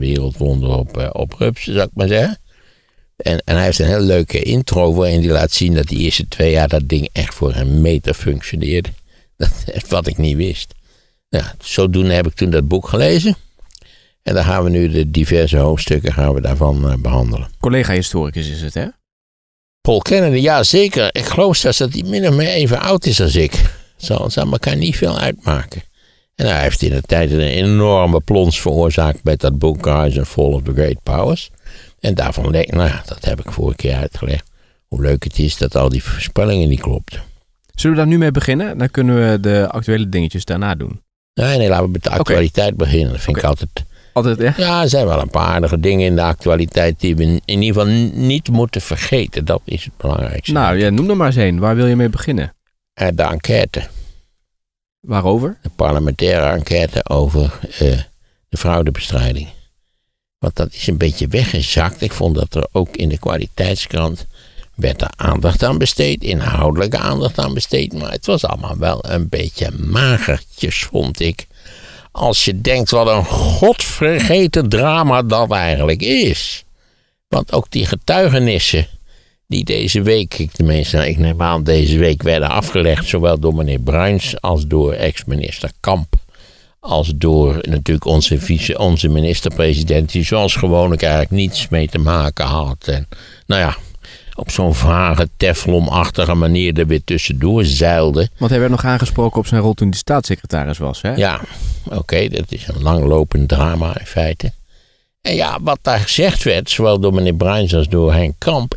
wereldwonder op rupsen, zou ik maar zeggen. En hij heeft een heel leuke intro waarin hij laat zien dat die eerste 2 jaar dat ding echt voor een meter functioneerde. Dat is wat ik niet wist. Nou, zodoende heb ik toen dat boek gelezen. En dan gaan we nu de diverse hoofdstukken daarvan behandelen. Collega-historicus is het, hè? Paul Kennedy, ja zeker. Ik geloof zelfs dat hij min of meer even oud is als ik. Zal elkaar niet veel uitmaken. En hij heeft in de tijd een enorme plons veroorzaakt met dat boek Rise and Fall of the Great Powers. En daarvan denk ik, dat heb ik vorige keer uitgelegd. Hoe leuk het is dat al die voorspellingen niet klopten. Zullen we daar nu mee beginnen? Dan kunnen we de actuele dingetjes daarna doen. Nee, laten we met de actualiteit beginnen. Dat vind ik altijd... Altijd echt? Ja, er zijn wel een paar aardige dingen in de actualiteit die we in ieder geval niet moeten vergeten. Dat is het belangrijkste. Nou, ja, noem er maar eens een. Waar wil je mee beginnen? De enquête. Waarover? De parlementaire enquête over de fraudebestrijding. Want dat is een beetje weggezakt. Ik vond dat er ook in de kwaliteitskrant werd er aandacht aan besteed. Inhoudelijke aandacht aan besteed. Maar het was allemaal wel een beetje magertjes, vond ik. Als je denkt wat een godvergeten drama dat eigenlijk is. Want ook die getuigenissen die deze week, ik neem aan deze week, werden afgelegd. Zowel door meneer Bruins als door ex-minister Kamp. Als door natuurlijk onze minister-president, die zoals gewoonlijk eigenlijk niets mee te maken had. En op zo'n vage, teflonachtige manier er weer tussendoor zeilde. Want hij werd nog aangesproken op zijn rol toen hij staatssecretaris was, hè? Ja, oké, dat is een langlopend drama in feite. En ja, wat daar gezegd werd, zowel door meneer Bruins als door Henk Kamp,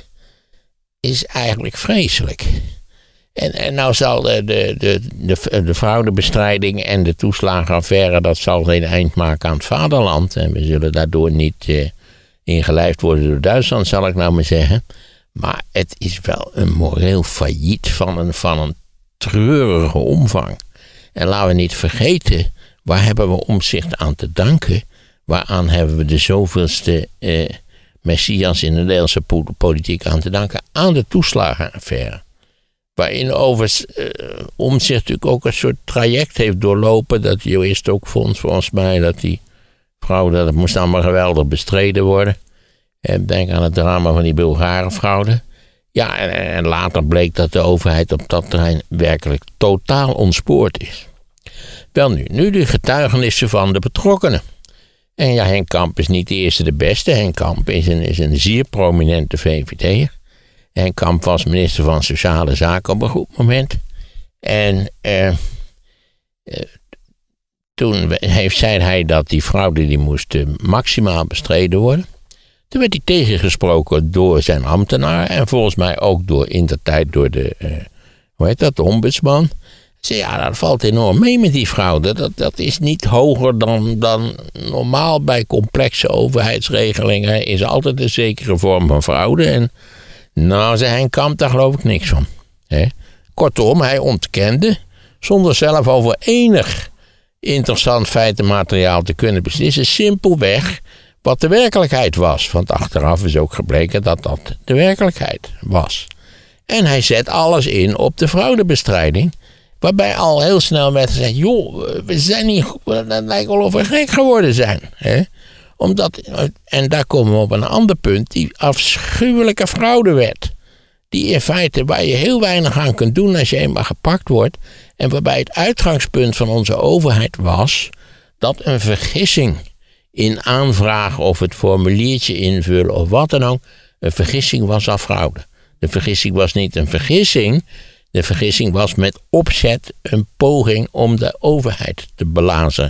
is eigenlijk vreselijk. En nou zal de fraudebestrijding en de toeslagenaffaire, dat zal geen eind maken aan het vaderland. En we zullen daardoor niet ingelijfd worden door Duitsland, zal ik nou maar zeggen. Maar het is wel een moreel failliet van een treurige omvang. En laten we niet vergeten, waar hebben we Omtzigt aan te danken? Waaraan hebben we de zoveelste messias in de Nederlandse politiek aan te danken? Aan de toeslagenaffaire. Waarin overigens Omtzigt natuurlijk ook een soort traject heeft doorlopen. Dat hij eerst ook vond, volgens mij, dat die fraude, dat moest allemaal geweldig bestreden worden. Denk aan het drama van die Bulgarenfraude. Ja, en later bleek dat de overheid op dat terrein werkelijk totaal ontspoord is. Wel nu de getuigenissen van de betrokkenen. En ja, Henk Kamp is niet de eerste de beste. Henk Kamp is een zeer prominente VVD'er. Henk Kamp was minister van Sociale Zaken op een goed moment. En toen zei hij dat die fraude die moest maximaal bestreden worden. Toen werd hij tegengesproken door zijn ambtenaar en volgens mij ook indertijd door de ombudsman. Zei, ja, dat valt enorm mee met die fraude. Dat is niet hoger dan normaal bij complexe overheidsregelingen. Is altijd een zekere vorm van fraude. En nou, zei Henk Kamp, daar geloof ik niks van. Kortom, hij ontkende, zonder zelf over enig interessant feitenmateriaal te kunnen beslissen, simpelweg wat de werkelijkheid was. Want achteraf is ook gebleken dat dat de werkelijkheid was. En hij zet alles in op de fraudebestrijding. Waarbij al heel snel werd gezegd, joh, we zijn niet, dat lijkt wel of we gek geworden zijn. En daar komen we op een ander punt, die afschuwelijke fraudewet. Die in feite, waar je heel weinig aan kunt doen als je eenmaal gepakt wordt. En waarbij het uitgangspunt van onze overheid was dat een vergissing in aanvragen of het formuliertje invullen of wat dan ook, een vergissing was al fraude. De vergissing was niet een vergissing. De vergissing was met opzet een poging om de overheid te belazen.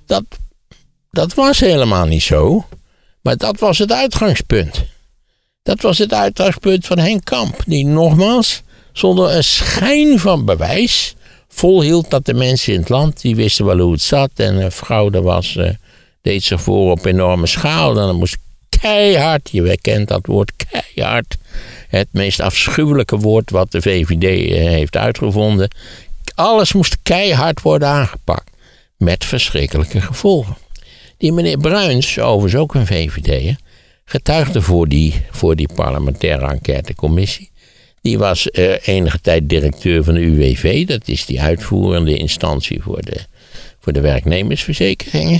Dat was helemaal niet zo. Maar dat was het uitgangspunt. Dat was het uitgangspunt van Henk Kamp. Die nogmaals, zonder een schijn van bewijs, volhield dat de mensen in het land, die wisten wel hoe het zat. En fraude deed zich voor op enorme schaal. Dan moest keihard, je kent dat woord keihard. Het meest afschuwelijke woord wat de VVD heeft uitgevonden. Alles moest keihard worden aangepakt. Met verschrikkelijke gevolgen. Die meneer Bruins, overigens ook een VVD'er, getuigde voor die parlementaire enquêtecommissie. Die was enige tijd directeur van de UWV. Dat is die uitvoerende instantie voor de werknemersverzekeringen.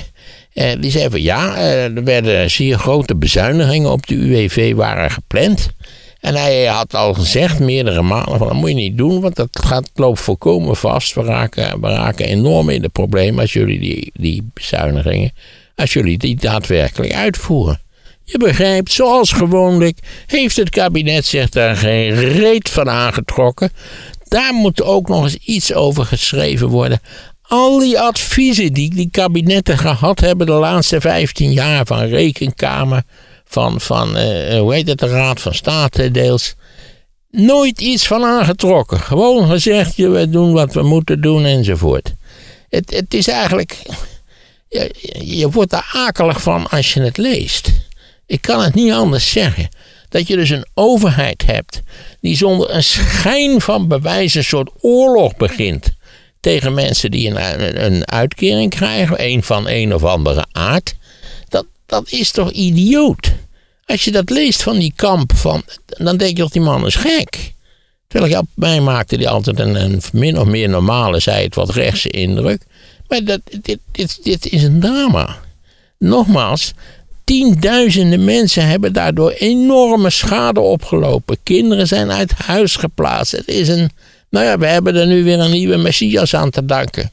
Die zei van er werden zeer grote bezuinigingen op de UWV waren gepland. En hij had al gezegd meerdere malen van dat moet je niet doen, want dat loopt volkomen vast. We raken enorm in de problemen als jullie die bezuinigingen, als jullie die daadwerkelijk uitvoeren. Je begrijpt, zoals gewoonlijk heeft het kabinet zich daar geen reet van aangetrokken. Daar moet ook nog eens iets over geschreven worden. Al die adviezen die kabinetten gehad hebben de laatste 15 jaar van Rekenkamer, van de Raad van State deels. Nooit iets van aangetrokken. Gewoon gezegd, we doen wat we moeten doen enzovoort. Het is eigenlijk, je wordt er akelig van als je het leest. Ik kan het niet anders zeggen. Dat je dus een overheid hebt die zonder een schijn van bewijs een soort oorlog begint tegen mensen die een uitkering krijgen, van een of andere aard. Dat is toch idioot? Als je dat leest van die Kamp, dan denk je dat die man is gek. Terwijl op mij maakte die altijd een min of meer normale, zei het wat rechtse indruk. Maar dit is een drama. Nogmaals, tienduizenden mensen hebben daardoor enorme schade opgelopen. Kinderen zijn uit huis geplaatst. Het is we hebben er nu weer een nieuwe Messias aan te danken.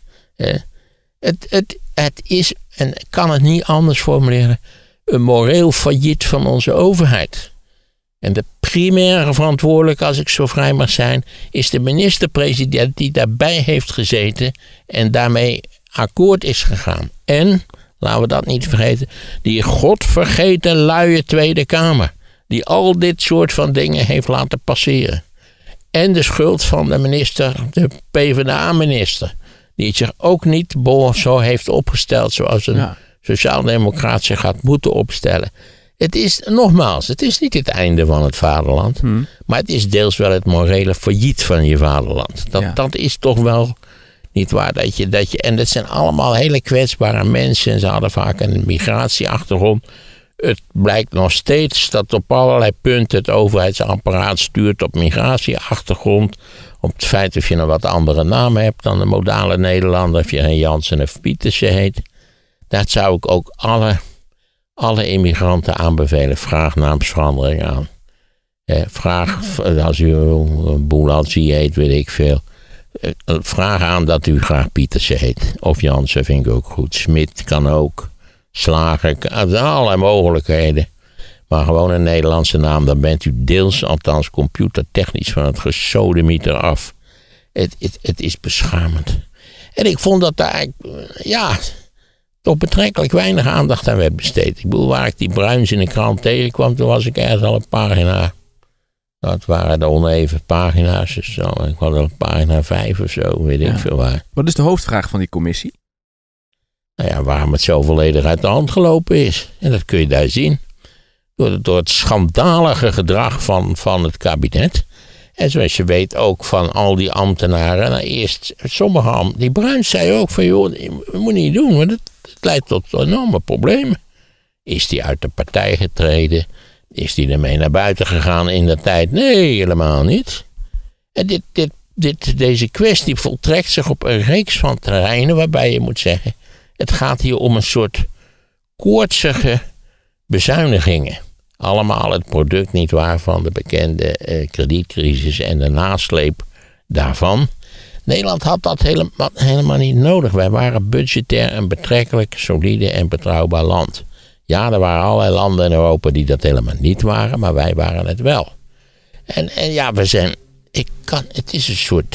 Het is, en ik kan het niet anders formuleren, een moreel failliet van onze overheid. En de primaire verantwoordelijke, als ik zo vrij mag zijn, is de minister-president die daarbij heeft gezeten en daarmee akkoord is gegaan. En, laten we dat niet vergeten, die godvergeten luie Tweede Kamer, die al dit soort van dingen heeft laten passeren. En de schuld van de minister, de PvdA-minister, die het zich ook niet zo heeft opgesteld zoals een sociaaldemocraat zich had moeten opstellen. Het is, nogmaals, het is niet het einde van het vaderland, maar het is deels wel het morele failliet van je vaderland. Dat is toch wel niet waar. En dat zijn allemaal hele kwetsbare mensen en ze hadden vaak een migratieachtergrond. Het blijkt nog steeds dat op allerlei punten het overheidsapparaat stuurt op migratieachtergrond. Op het feit of je een wat andere naam hebt dan de modale Nederlander, of je geen Jansen of Pietersen heet. Dat zou ik ook alle immigranten aanbevelen. Vraag naamsverandering aan. Vraag, als u Boelalzi heet, weet ik veel. Vraag aan dat u graag Pietersen heet. Of Jansen vind ik ook goed. Smit kan ook. Slager, allerlei mogelijkheden. Maar gewoon een Nederlandse naam, dan bent u deels, althans computertechnisch, van het gesodemieter af. Het is beschamend. En ik vond dat daar, toch betrekkelijk weinig aandacht aan werd besteed. Ik bedoel, waar ik die Bruins in de krant tegenkwam, toen was ik ergens al een pagina. Dat waren de oneven pagina's. Dus zo. Ik had al pagina 5 of zo, weet ik veel waar. Wat is de hoofdvraag van die commissie? Waarom het zo volledig uit de hand gelopen is. En dat kun je daar zien. Door het schandalige gedrag van het kabinet. En zoals je weet ook van al die ambtenaren. Eerst sommige die Bruins zei ook van joh, dat moet je niet doen. Want het leidt tot enorme problemen. Is die uit de partij getreden? Is die ermee naar buiten gegaan in de tijd? Nee, helemaal niet. En deze kwestie voltrekt zich op een reeks van terreinen waarbij je moet zeggen, het gaat hier om een soort koortsige bezuinigingen. Allemaal het product niet waar van de bekende kredietcrisis en de nasleep daarvan. Nederland had dat helemaal niet nodig. Wij waren budgetair een betrekkelijk solide en betrouwbaar land. Ja, er waren allerlei landen in Europa die dat helemaal niet waren, maar wij waren het wel. En ja, we zijn, het is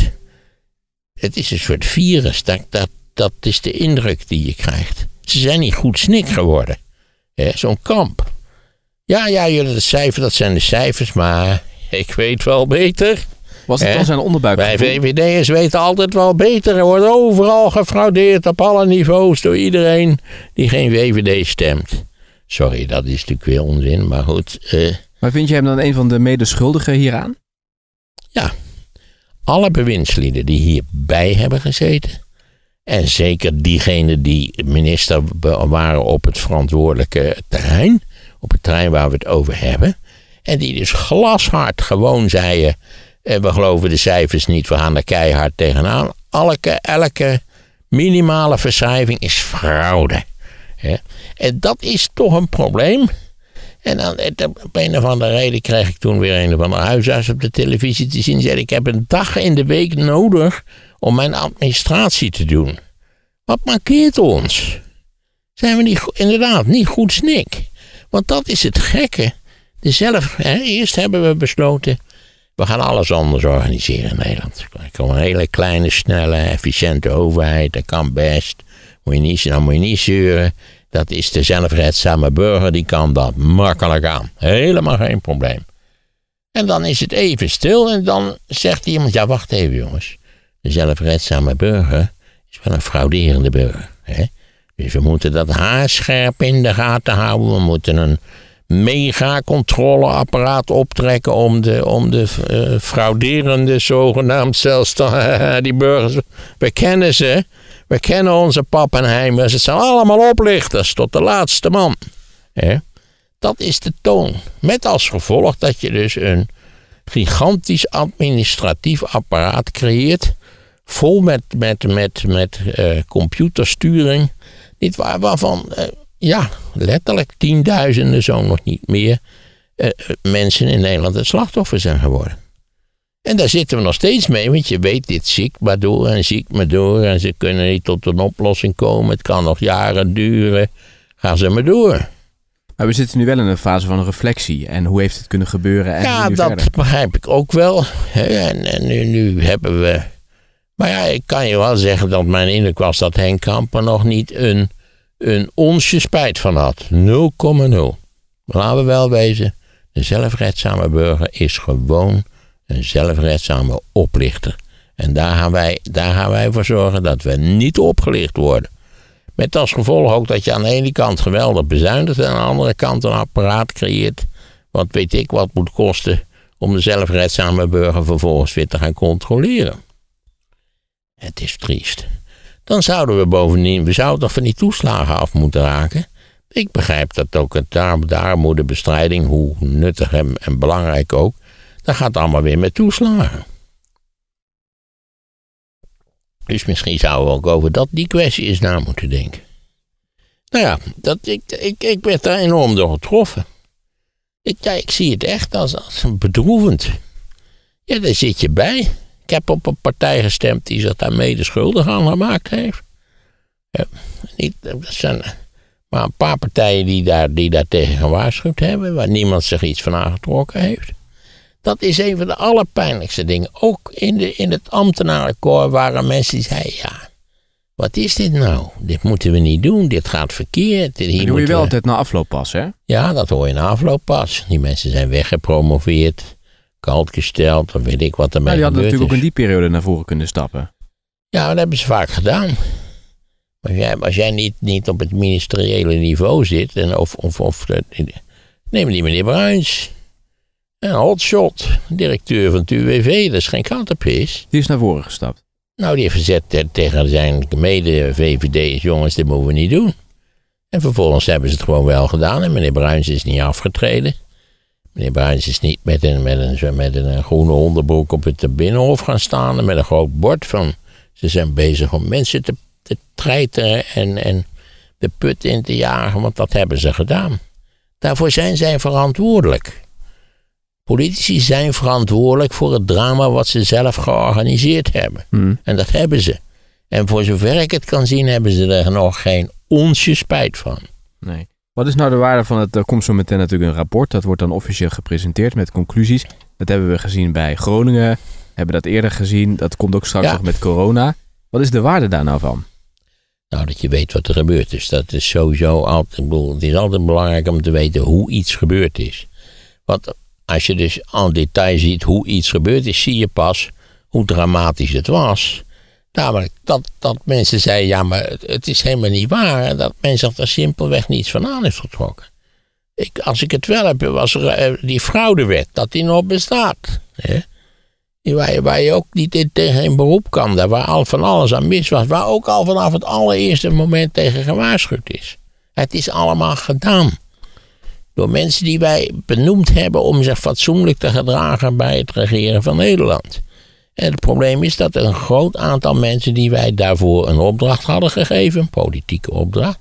een soort virus, dat is de indruk die je krijgt. Ze zijn niet goed snik geworden. Zo'n Kamp. Ja, jullie de cijfers, dat zijn de cijfers, maar ik weet wel beter. Was het dan zijn onderbuik? Wij VVD'ers weten altijd wel beter. Er wordt overal gefraudeerd op alle niveaus door iedereen die geen VVD stemt. Sorry, dat is natuurlijk weer onzin, maar goed. Maar vind je hem dan een van de medeschuldigen hieraan? Ja, alle bewindslieden die hierbij hebben gezeten. En zeker diegenen die minister waren op het verantwoordelijke terrein. Op het terrein waar we het over hebben. En die dus glashard gewoon zeiden, we geloven de cijfers niet, we gaan er keihard tegenaan. Elke minimale verschrijving is fraude. Hè? En dat is toch een probleem. En dan, op een of andere reden kreeg ik toen weer een of andere huisarts op de televisie te zien. Die zei, ik heb een dag in de week nodig om mijn administratie te doen. Wat mankeert ons? Zijn we inderdaad niet goed snik? Want dat is het gekke. Eerst hebben we besloten, we gaan alles anders organiseren in Nederland. Er komt een hele kleine, snelle, efficiënte overheid. Dat kan best. Moet je niet zeuren. Dat is de zelfredzame burger, die kan dat makkelijk aan. Helemaal geen probleem. En dan is het even stil en dan zegt iemand, ja wacht even jongens. De zelfredzame burger is wel een frauderende burger. Hè? Dus we moeten dat haarscherp in de gaten houden. We moeten een mega controleapparaat optrekken om de frauderende zogenaamd die burgers. We kennen ze. We kennen onze Pappenheimers. Het zijn allemaal oplichters tot de laatste man. Dat is de toon. Met als gevolg dat je dus een gigantisch administratief apparaat creëert. Vol met computersturing. Waarvan letterlijk tienduizenden, zo nog niet meer, mensen in Nederland het slachtoffer zijn geworden. En daar zitten we nog steeds mee, want je weet, dit ziek maar door en ziek maar door. En ze kunnen niet tot een oplossing komen. Het kan nog jaren duren. Ga ze maar door. Maar we zitten nu wel in een fase van reflectie. En hoe heeft het kunnen gebeuren? En ja, dat verder? Begrijp ik ook wel. En nu hebben we... Maar ja, ik kan je wel zeggen dat mijn indruk was dat Henk Kamp er nog niet een onsje spijt van had. 0,0. Laten we wel wezen, de zelfredzame burger is gewoon een zelfredzame oplichter. En daar gaan wij voor zorgen dat we niet opgelicht worden. Met als gevolg ook dat je aan de ene kant geweldig bezuinigt en aan de andere kant een apparaat creëert. Wat weet ik wat moet kosten om de zelfredzame burger vervolgens weer te gaan controleren. Het is triest. Dan zouden we bovendien, we zouden toch van die toeslagen af moeten raken. Ik begrijp dat ook de armoedebestrijding, hoe nuttig en belangrijk ook, dat gaat allemaal weer met toeslagen. Dus misschien zouden we ook over die kwestie eens na moeten denken. Nou ja, ik werd daar enorm door getroffen. Ik zie het echt als bedroevend. Ja, daar zit je bij. Ik heb op een partij gestemd die zich daar mede schuldig aan gemaakt heeft. Ja, dat zijn maar een paar partijen die daar tegen gewaarschuwd hebben, waar niemand zich iets van aangetrokken heeft. Dat is een van de allerpijnlijkste dingen. Ook in het ambtenarenkoor waren mensen die zeiden, ja, wat is dit nou? Dit moeten we niet doen, dit gaat verkeerd. Dat doe je wel altijd na afloop pas, hè? Ja, dat hoor je na afloop pas. Die mensen zijn weggepromoveerd, koud gesteld, of weet ik wat ermee gebeurd is. Die hadden natuurlijk ook in die periode naar voren kunnen stappen. Ja, dat hebben ze vaak gedaan. Maar als jij niet op het ministeriële niveau zit, neem die meneer Bruins. Een hotshot, directeur van het UWV, dat is geen kattenpis. Die is naar voren gestapt. Nou, die heeft gezet tegen zijn mede-VVD's, jongens, dit moeten we niet doen. En vervolgens hebben ze het gewoon wel gedaan en meneer Bruins is niet afgetreden. Meneer Bruins is niet met een groene onderbroek op het Binnenhof gaan staan en met een groot bord van, ze zijn bezig om mensen te treiteren en de put in te jagen, want dat hebben ze gedaan. Daarvoor zijn zij verantwoordelijk. Politici zijn verantwoordelijk voor het drama wat ze zelf georganiseerd hebben. En dat hebben ze. En voor zover ik het kan zien, hebben ze er nog geen onsje spijt van. Nee. Wat is nou de waarde van het? Er komt zo meteen natuurlijk een rapport. Dat wordt dan officieel gepresenteerd met conclusies. Dat hebben we gezien bij Groningen. Hebben dat eerder gezien. Dat komt ook straks nog met corona. Wat is de waarde daar nou van? Nou, dat je weet wat er gebeurd is. Dat is sowieso altijd, het is altijd belangrijk om te weten hoe iets gebeurd is. Want als je dus aan detail ziet hoe iets gebeurd is, zie je pas hoe dramatisch het was. Namelijk dat mensen zeiden, ja, maar het is helemaal niet waar. En dat men zich er simpelweg niets van aan heeft getrokken. Als ik het wel heb, was er die fraudewet, dat die nog bestaat. Hè? Waar je ook niet tegen een beroep kan, daar waar al van alles aan mis was. Waar ook al vanaf het allereerste moment tegen gewaarschuwd is. Het is allemaal gedaan. Door mensen die wij benoemd hebben om zich fatsoenlijk te gedragen bij het regeren van Nederland. En het probleem is dat er een groot aantal mensen die wij daarvoor een opdracht hadden gegeven, een politieke opdracht,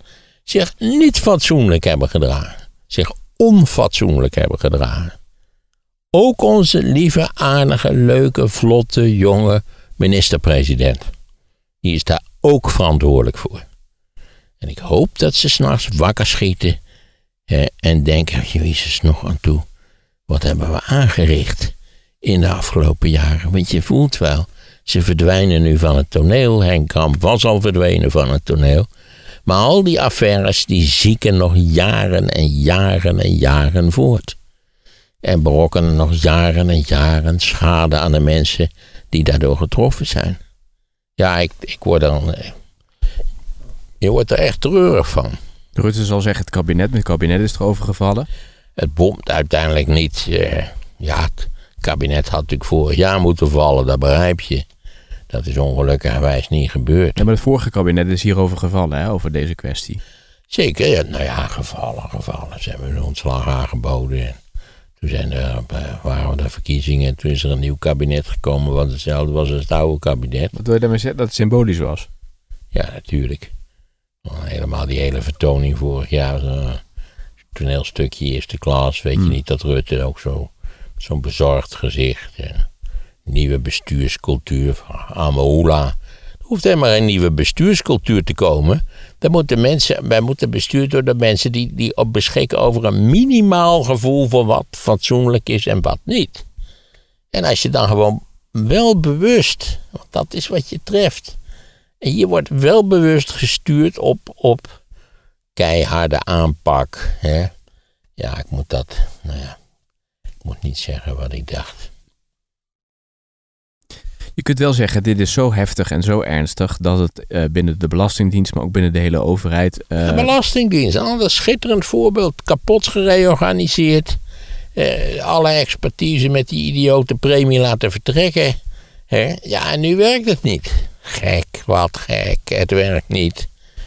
zich niet fatsoenlijk hebben gedragen. Zich onfatsoenlijk hebben gedragen. Ook onze lieve, aardige, leuke, vlotte, jonge minister-president. Die is daar ook verantwoordelijk voor. En ik hoop dat ze 's nachts wakker schieten en denken, Jezus, nog aan toe. Wat hebben we aangericht in de afgelopen jaren? Want je voelt wel, ze verdwijnen nu van het toneel. Henk Kamp was al verdwenen van het toneel. Maar al die affaires, die zieken nog jaren en jaren en jaren voort. En berokkenen nog jaren en jaren schade aan de mensen die daardoor getroffen zijn. Ja, ik word dan... Je wordt er echt treurig van. Rutte zal zeggen, het kabinet is erover gevallen. Het bomt uiteindelijk niet. Het kabinet had natuurlijk vorig jaar moeten vallen, dat begrijp je. Dat is ongelukkigerwijs niet gebeurd. Ja, maar het vorige kabinet is hierover gevallen, hè, over deze kwestie. Zeker, ja, gevallen. Ze hebben een ontslag aangeboden. En toen waren er verkiezingen. Toen is er een nieuw kabinet gekomen, wat hetzelfde was als het oude kabinet. Wat wil je daarmee zeggen? Dat het symbolisch was? Ja, natuurlijk. Helemaal die hele vertoning vorig jaar. Zo'n toneelstukje eerste klas. Weet je niet dat Rutte ook zo'n bezorgd gezicht. Nieuwe bestuurscultuur van Amoula. Er hoeft helemaal geen nieuwe bestuurscultuur te komen. Wij moeten bestuurd worden door mensen die beschikken over een minimaal gevoel voor wat fatsoenlijk is en wat niet. En als je dan gewoon wel bewust, want dat is wat je treft. En je wordt wel bewust gestuurd op keiharde aanpak. Hè? Ja, ik moet niet zeggen wat ik dacht. Je kunt wel zeggen, dit is zo heftig en zo ernstig dat het binnen de Belastingdienst, maar ook binnen de hele overheid... De Belastingdienst, een ander schitterend voorbeeld. Kapot gereorganiseerd. Alle expertise met die idiote premie laten vertrekken. Ja, en nu werkt het niet. Gek, wat gek. Het werkt niet.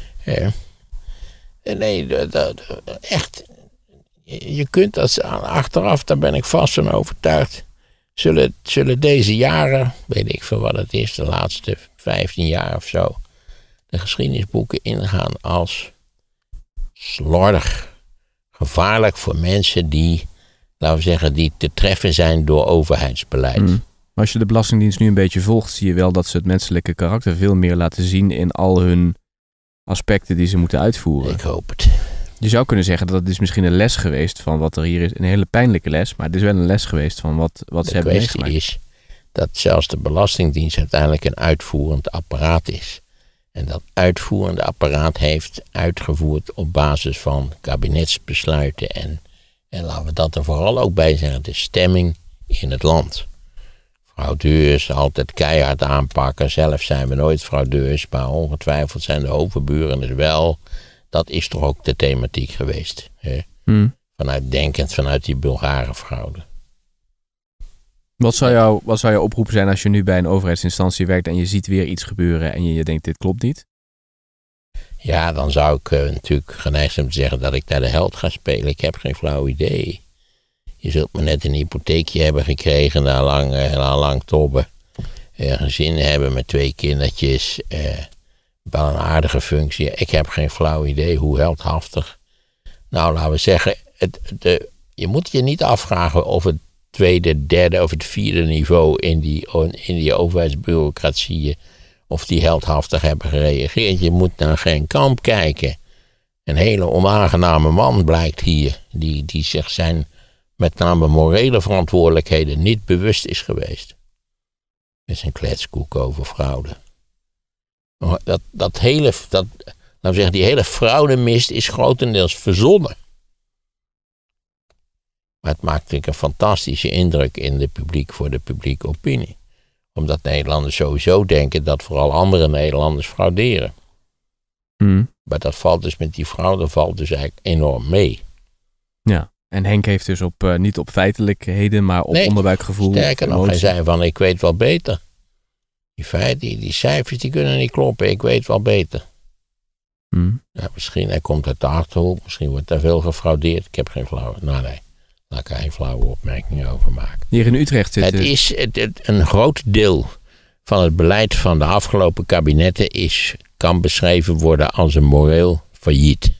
Nee, echt. Je kunt dat achteraf, daar ben ik vast van overtuigd. Zullen deze jaren, weet ik veel wat het is, de laatste 15 jaar of zo, de geschiedenisboeken ingaan als slordig, gevaarlijk voor mensen die, laten we zeggen, die te treffen zijn door overheidsbeleid. Maar als je de Belastingdienst nu een beetje volgt, zie je wel dat ze het menselijke karakter veel meer laten zien in al hun aspecten die ze moeten uitvoeren. Ik hoop het. Je zou kunnen zeggen dat het is misschien een les geweest van wat er hier is. Een hele pijnlijke les, maar het is wel een les geweest van wat ze hebben meegemaakt. De kwestie is dat zelfs de Belastingdienst uiteindelijk een uitvoerend apparaat is. En dat uitvoerende apparaat heeft uitgevoerd op basis van kabinetsbesluiten. En laten we dat er vooral ook bij zeggen, de stemming in het land. Fraudeurs altijd keihard aanpakken. Zelf zijn we nooit fraudeurs, maar ongetwijfeld zijn de overburen het wel. Dat is toch ook de thematiek geweest. Hè? Vanuit die Bulgare fraude. Wat zou jouw oproep zijn als je nu bij een overheidsinstantie werkt en je ziet weer iets gebeuren en je denkt dit klopt niet? Ja, dan zou ik natuurlijk geneigd zijn te zeggen dat ik daar de held ga spelen. Ik heb geen flauw idee. Je zult me net een hypotheekje hebben gekregen na lang tobben. Een gezin hebben met 2 kindertjes. Wel een aardige functie. Ik heb geen flauw idee hoe heldhaftig. Nou, laten we zeggen, je moet je niet afvragen of het 2e, 3e of het 4e niveau in die overheidsbureaucratieën, of die heldhaftig hebben gereageerd. Je moet naar Henk Kamp kijken. Een hele onaangename man blijkt hier, die zich zijn met name morele verantwoordelijkheden niet bewust is geweest. Met zijn kletskoek over fraude. Laten we zeggen, die hele fraudemist is grotendeels verzonnen. Maar het maakt natuurlijk een fantastische indruk voor de publieke opinie. Omdat Nederlanders sowieso denken dat vooral andere Nederlanders frauderen. Maar dat valt dus met die fraude eigenlijk enorm mee. Ja, en Henk heeft dus niet op feitelijkheden, maar op onderbuikgevoel. Sterker nog, hij zei van, ik weet wel beter. Die cijfers die kunnen niet kloppen, ik weet wel beter. Ja, misschien, hij komt uit de Achterhoek, misschien wordt daar veel gefraudeerd. Ik heb geen flauwe, laat ik er geen flauwe opmerkingen over maken. Hier in Utrecht zit het is een groot deel van het beleid van de afgelopen kabinetten kan beschreven worden als een moreel failliet.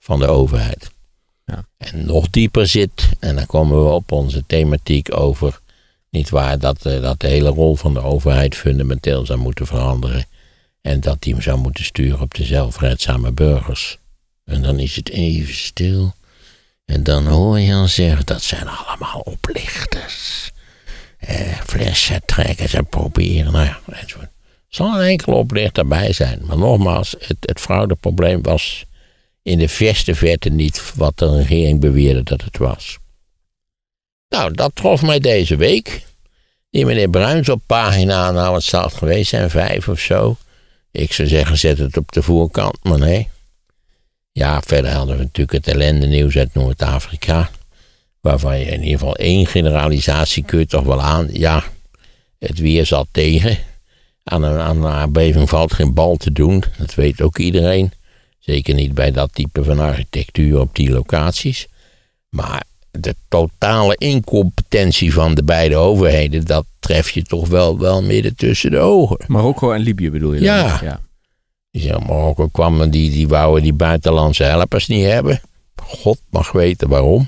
van de overheid. Ja. En nog dieper zit, en dan komen we op onze thematiek over, nietwaar, dat de hele rol van de overheid fundamenteel zou moeten veranderen. En dat die hem zou moeten sturen op de zelfredzame burgers. En dan is het even stil. En dan hoor je al zeggen, dat zijn allemaal oplichters. Flessen trekken, ze proberen, nou ja, enzovoort. Er zal een enkele oplichter bij zijn. Maar nogmaals, het fraudeprobleem was in de verste verte niet wat de regering beweerde dat het was. Nou, dat trof mij deze week. Die meneer Bruins op pagina, nou wat zal het geweest zijn, 5 of zo. Ik zou zeggen, zet het op de voorkant, maar nee. Ja, verder hadden we natuurlijk het ellende nieuws uit Noord-Afrika. Waarvan je in ieder geval 1 generalisatie kun je toch wel aan. Ja, het weer zat tegen. Aan een aardbeving valt geen bal te doen. Dat weet ook iedereen. Zeker niet bij dat type van architectuur op die locaties. Maar de totale incompetentie van de beide overheden, dat tref je toch wel midden tussen de ogen. Marokko en Libië bedoel je? Ja. Ja. Ja, Marokko kwam, die wouden die buitenlandse helpers niet hebben. God mag weten waarom.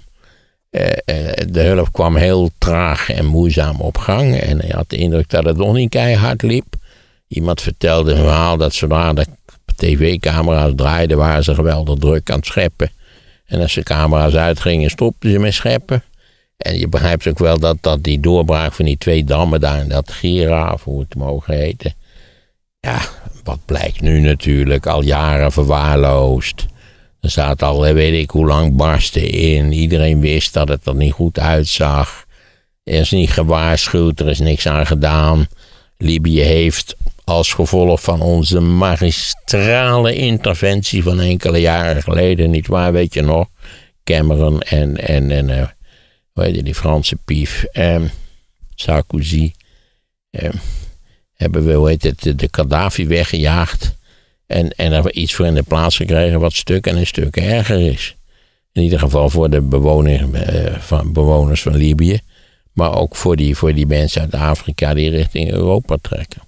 De hulp kwam heel traag en moeizaam op gang. En je had de indruk dat het nog niet keihard liep. Iemand vertelde een verhaal dat zodra de tv-camera's draaiden, waren ze geweldig druk aan het scheppen. En als de camera's uitgingen, stopten ze met scheppen. En je begrijpt ook wel dat die doorbraak van die 2 dammen daar in dat Gira, of hoe het mogen heten. Ja, wat blijkt nu natuurlijk, al jaren verwaarloosd. Er staat al, weet ik hoe lang, barsten in. Iedereen wist dat het er niet goed uitzag. Er is niet gewaarschuwd, er is niks aan gedaan. Libië heeft als gevolg van onze magistrale interventie van enkele jaren geleden, nietwaar, weet je nog, Cameron en hoe heet die Franse pief, Sarkozy, hebben we, hoe heet het, de Gaddafi weggejaagd en er iets voor in de plaats gekregen wat stuk en een stuk erger is. In ieder geval voor de bewoners van Libië, maar ook voor die mensen uit Afrika die richting Europa trekken.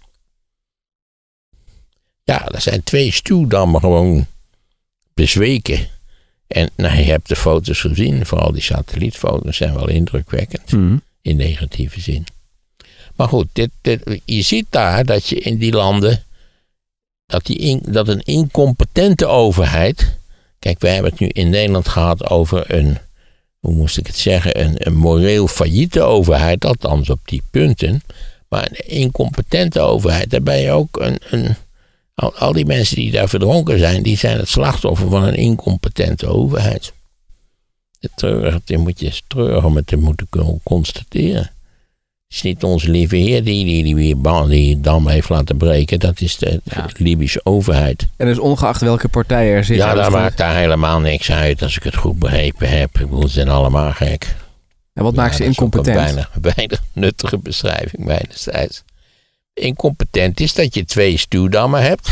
Ja, er zijn 2 stuwdammen gewoon bezweken. En nou, je hebt de foto's gezien, vooral die satellietfoto's zijn wel indrukwekkend. In negatieve zin. Maar goed, je ziet daar dat je in die landen, dat een incompetente overheid. Kijk, wij hebben het nu in Nederland gehad over een moreel failliete overheid, althans op die punten. Maar een incompetente overheid, daar ben je ook al die mensen die daar verdronken zijn, die zijn het slachtoffer van een incompetente overheid. Dat moet je treurig om het te moeten constateren. Het is niet onze lieve heer die dam heeft laten breken. Dat is de Libische overheid. En dus ongeacht welke partij er zit. Ja, daar maakt daar helemaal niks uit als ik het goed begrepen heb. Ik bedoel, ze zijn allemaal gek. En wat maakt ze incompetent? Dat is een bijna nuttige beschrijving mijnerzijds. Incompetent is dat je 2 stuwdammen hebt.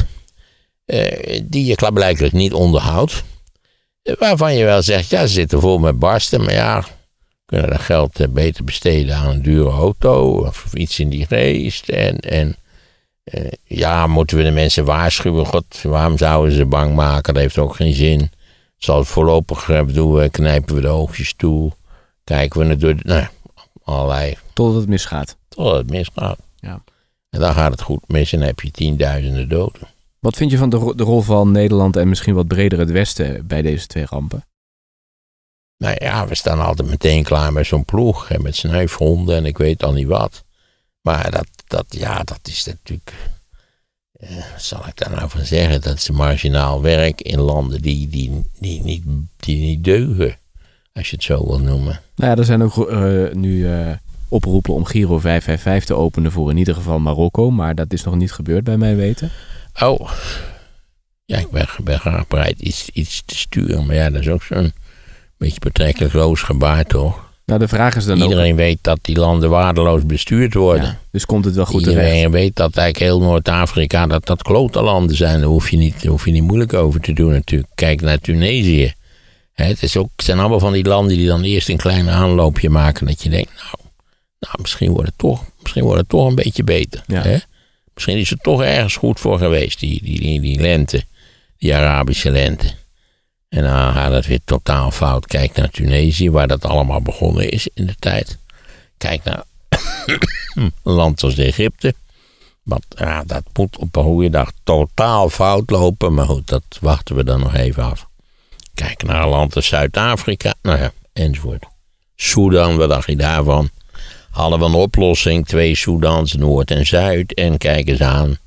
Die je blijkbaar niet onderhoudt. Waarvan je wel zegt, ja, ze zitten vol met barsten. Maar ja, kunnen dat geld beter besteden aan een dure auto. Of iets in die geest. En moeten we de mensen waarschuwen. God, waarom zouden ze bang maken? Dat heeft ook geen zin. Zal het voorlopig doen, knijpen we de oogjes toe. Kijken we het door. Allerlei. Totdat het misgaat. Totdat het misgaat. Ja. En dan gaat het goed mis en dan heb je 10.000 doden. Wat vind je van de rol van Nederland en misschien wat breder het Westen bij deze 2 rampen? Nou ja, we staan altijd meteen klaar met zo'n ploeg. En met snuifhonden en ik weet al niet wat. Maar dat is natuurlijk. Wat zal ik daar nou van zeggen? Dat is marginaal werk in landen die niet deugen. Als je het zo wil noemen. Nou ja, er zijn ook nu oproepen om Giro 555 te openen voor in ieder geval Marokko. Maar dat is nog niet gebeurd bij mijn weten. Oh. Ja, ik ben graag bereid iets te sturen. Maar ja, dat is ook zo'n beetje betrekkelijk loos gebaar, toch? Nou, de vraag is dan Iedereen weet dat die landen waardeloos bestuurd worden. Ja, dus komt het wel goed terecht? Iedereen weet dat eigenlijk heel Noord-Afrika dat klote landen zijn. Daar hoef je niet moeilijk over te doen natuurlijk. Kijk naar Tunesië. Het zijn allemaal van die landen die dan eerst een klein aanloopje maken. Dat je denkt, nou misschien wordt het toch een beetje beter. Ja. Hè? Misschien is het toch ergens goed voor geweest, die lente. Die Arabische lente. En dan gaat het weer totaal fout. Kijk naar Tunesië, waar dat allemaal begonnen is in de tijd. Kijk naar een land als Egypte. Dat moet op een goede dag totaal fout lopen. Maar goed, dat wachten we dan nog even af. Kijk naar een land als Zuid-Afrika. Nou ja, enzovoort. Sudan, wat dacht je daarvan? Hadden we een oplossing. 2 Soedans, Noord en Zuid. En kijk eens aan.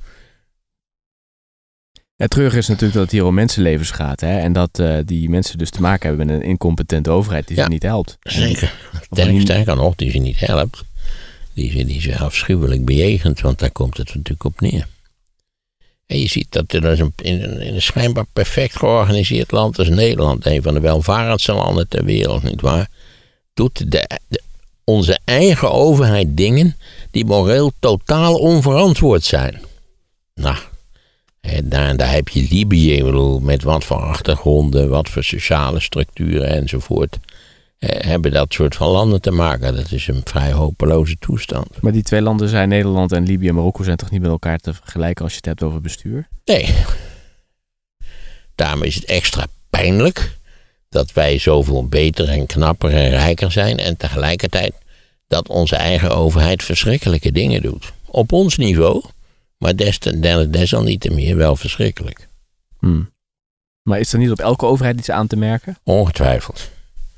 Het treurige is natuurlijk dat het hier om mensenlevens gaat. Hè? En dat die mensen dus te maken hebben met een incompetente overheid die ze niet helpt. Zeker. Sterker nog, die ze niet helpt. Die ze afschuwelijk bejegent. Want daar komt het natuurlijk op neer. En je ziet dat er in een schijnbaar perfect georganiseerd land als Nederland, een van de welvarendste landen ter wereld, nietwaar, doet onze eigen overheid dingen die moreel totaal onverantwoord zijn. Nou, daar heb je Libië, ik bedoel, met wat voor achtergronden, wat voor sociale structuren enzovoort, hebben dat soort van landen te maken. Dat is een vrij hopeloze toestand. Maar die 2 landen zijn Nederland en Libië en Marokko zijn toch niet met elkaar te vergelijken als je het hebt over bestuur? Nee. Daarom is het extra pijnlijk dat wij zoveel beter en knapper en rijker zijn en tegelijkertijd dat onze eigen overheid verschrikkelijke dingen doet. Op ons niveau, maar desalniettemin wel verschrikkelijk. Maar is er niet op elke overheid iets aan te merken? Ongetwijfeld.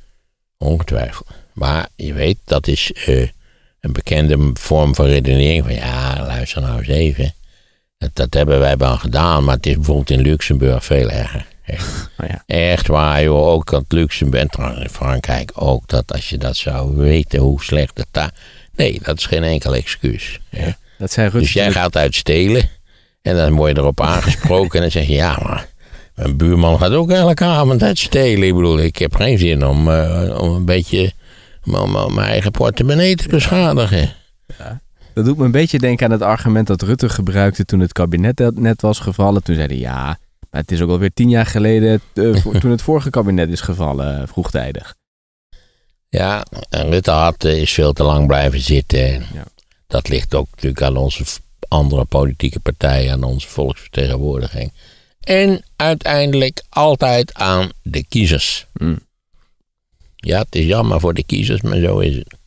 Maar je weet, dat is een bekende vorm van redenering. Van ja, luister nou eens even. Dat hebben wij wel gedaan, maar het is bijvoorbeeld in Luxemburg veel erger. Oh ja. Echt waar, joh. Ook dat Luxemburg, en in Frankrijk ook, dat als je dat zou weten hoe slecht het daar. Nee, dat is geen enkel excuus. Ja, dat zei Rutte. Dus jij gaat uitstelen en dan word je erop aangesproken en dan zeg je ja, maar mijn buurman gaat ook elke avond uitstelen. Ik bedoel, ik heb geen zin om een beetje mijn eigen portemonnee te beschadigen. Ja. Dat doet me een beetje denken aan het argument dat Rutte gebruikte toen het kabinet net was gevallen. Toen zei hij ja, maar het is ook alweer 10 jaar geleden toen het vorige kabinet is gevallen, vroegtijdig. Ja, en Rutte is veel te lang blijven zitten. Ja. Dat ligt ook natuurlijk aan onze andere politieke partijen, aan onze volksvertegenwoordiging. En uiteindelijk altijd aan de kiezers. Ja, het is jammer voor de kiezers, maar zo is het.